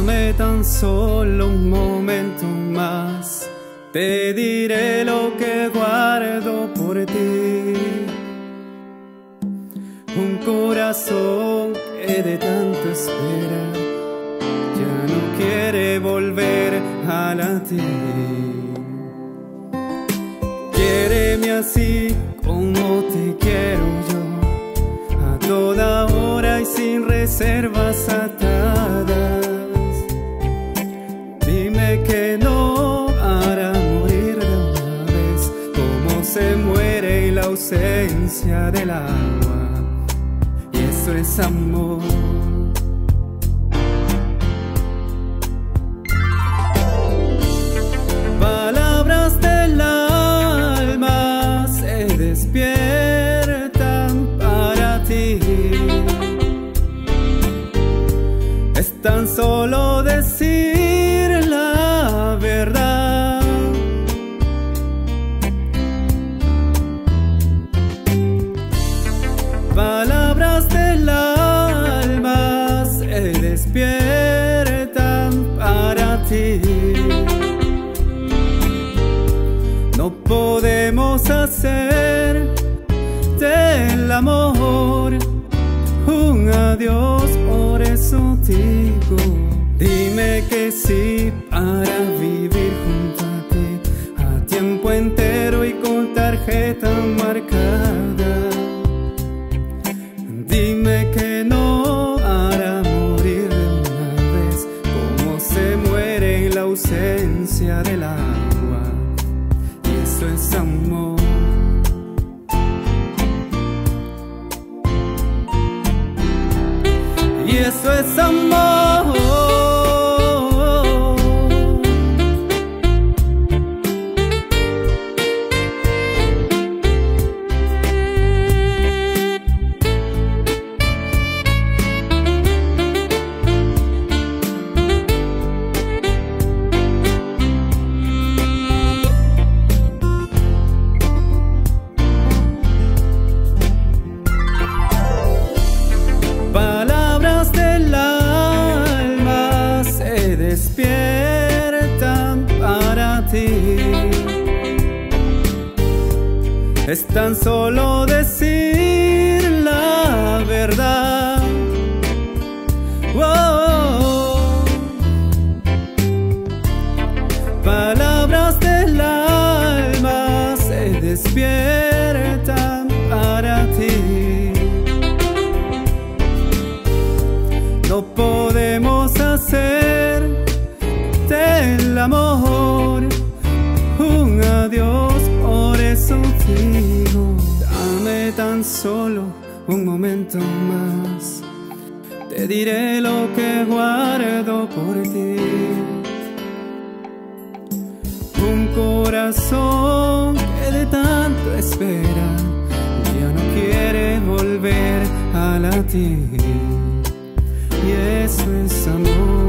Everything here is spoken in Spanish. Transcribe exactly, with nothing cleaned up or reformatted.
Dame tan solo un momento más, te diré lo que guardo por ti. Un corazón que de tanto espera ya no quiere volver a latir. Quiéreme así como te quiero yo, a toda hora y sin reservas atadas. Dime que no hará morir de una vez, como se muere en la ausencia del agua. Y eso es amor. Palabras del alma se despiertan para ti. Es tan solo decir la verdad. Palabras del alma se despiertan para ti. No podemos hacer del amor un adiós, por eso digo, dime que sí para vivir junto a ti, a tiempo entero y con tarjeta marcada. Dime que no hará morir de una vez, como se muere en la ausencia del agua. Y eso es amor. Y eso es amor. Palabras del alma se despiertan para ti. Es tan solo decir la verdad. Oh, palabras del alma se despiertan para ti. No podemos hacer del amor un adiós, por eso digo, dame tan solo un momento más, te diré lo que guardo por ti. Un corazón que de tanto espera ya no quiere volver a latir. Y eso es amor.